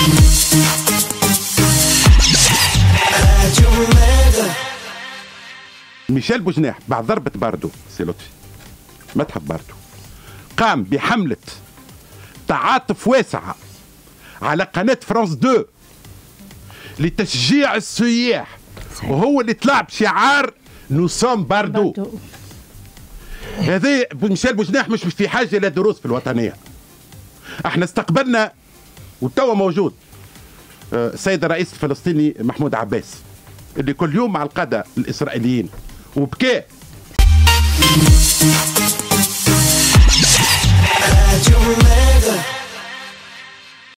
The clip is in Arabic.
ميشيل بوجناح بعد ضربة باردو سي لطفي متحف باردو قام بحملة تعاطف واسعة على قناة فرانس 2 لتشجيع السياح، وهو اللي طلع بشعار نو سوم باردو. هذا ميشيل بوجناح مش في حاجة إلى دروس في الوطنية. احنا استقبلنا وتوا موجود السيد الرئيس الفلسطيني محمود عباس اللي كل يوم مع القادة الإسرائيليين وبكى